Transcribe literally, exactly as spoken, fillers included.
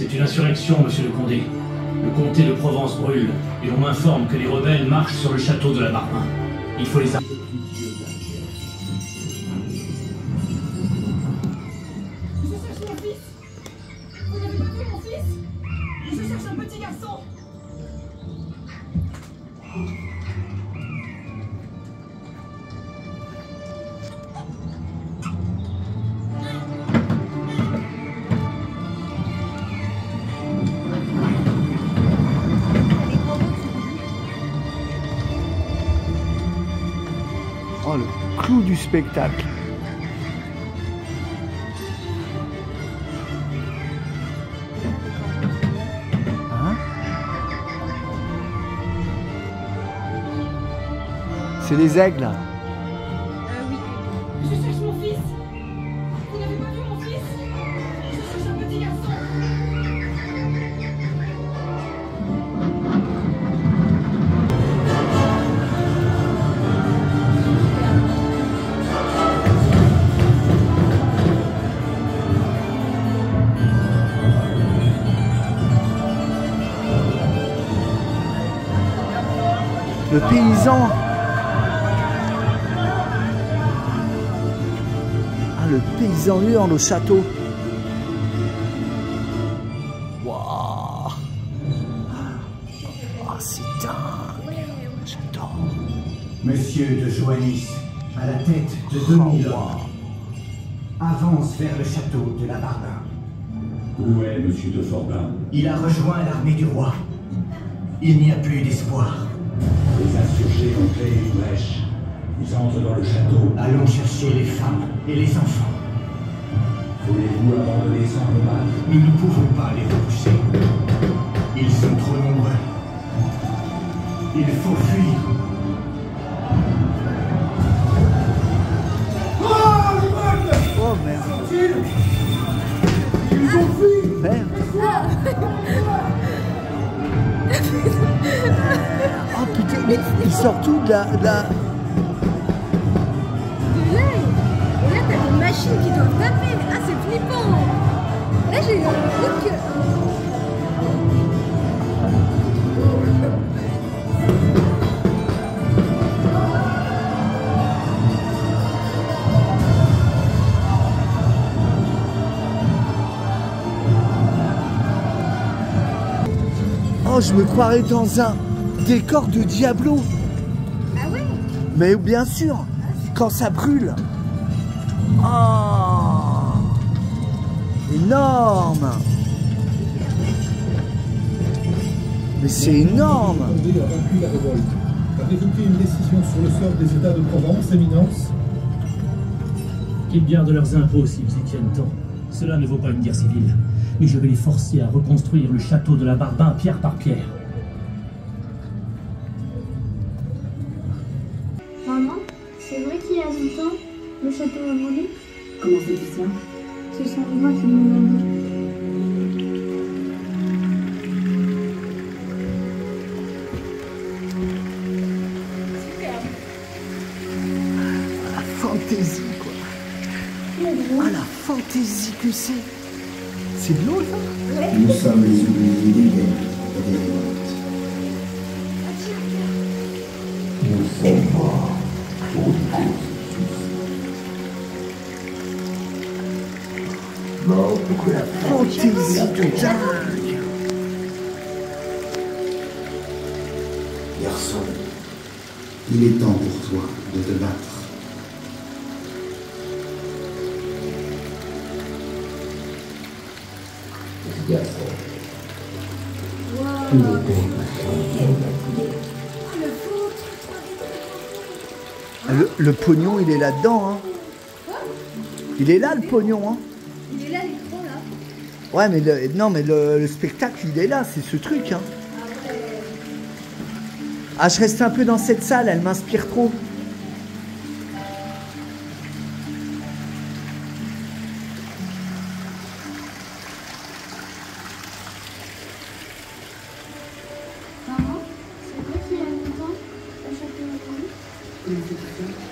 C'est une insurrection, monsieur le Condé. Le comté de Provence brûle, et on m'informe que les rebelles marchent sur le château de la Barbin. Il faut les arrêter. Je cherche mon fils. Vous n'avez pas vu mon fils? Je cherche un petit garçon. Oh, le clou du spectacle. Hein? C'est les aigles. Euh, oui. Je cherche mon fils. Vous n'avez pas vu mon fils? Je cherche un petit garçon. Le paysan. Ah, le paysan hurle au château. Waouh. Ah, c'est dingue. J'adore. Monsieur de Joannis, à la tête de deux mille hommes, avance vers le château de la Barbin. Où est Monsieur de Forbin? Il a rejoint l'armée du roi. Il n'y a plus d'espoir. Les insurgés ont créé une brèche. Ils entrent dans le château. Allons chercher les femmes et les enfants. Voulez-vous abandonner sans combattre? Nous ne pouvons pas les repousser. Ils sont trop nombreux. Il faut fuir. Oh merde. Ils ont fui. Merde. Oh putain, mais ils sortent tout de la... De la... De là, et là t'as des machines qui doivent taper. Ah, c'est flippant. Là j'ai eu un truc que... Oh, je me croirais dans un décor de Diablo. Ah ouais? Mais bien sûr, quand ça brûle. Oh, énorme. Mais c'est énorme. Le Condé a vaincu la révolte. Avez-vous pris une décision sur le sort des États de Provence, Éminence? Qu'ils gardent leurs impôts s'ils y tiennent tant. Cela ne vaut pas une guerre civile. Mais je vais les forcer à reconstruire le château de la Barbin pierre par pierre. Maman, c'est vrai qu'il y a longtemps, le château a brûlé? Comment sais-tu ça? Ce sont moi qui me l'ai dit. La fantaisie, quoi. Ah, la fantaisie que c'est. C'est de l'eau, ça? Nous sommes les oubliés des guerres et des révoltes. Nous sommes morts pour une cause juste. Morts pour que la Fantaisie de dingue. Garçon, il est temps pour toi de te battre. Garçon. Il est temps Le, le pognon, il est là-dedans, hein. Il est là, le pognon, hein. Il est là, l'écran là. Ouais, mais le, non, mais le, le spectacle, il est là, c'est ce truc, hein. Ah, je reste un peu dans cette salle, elle m'inspire trop. Maman, c'est vrai qu'il y a longtemps, le château a brûlé? pour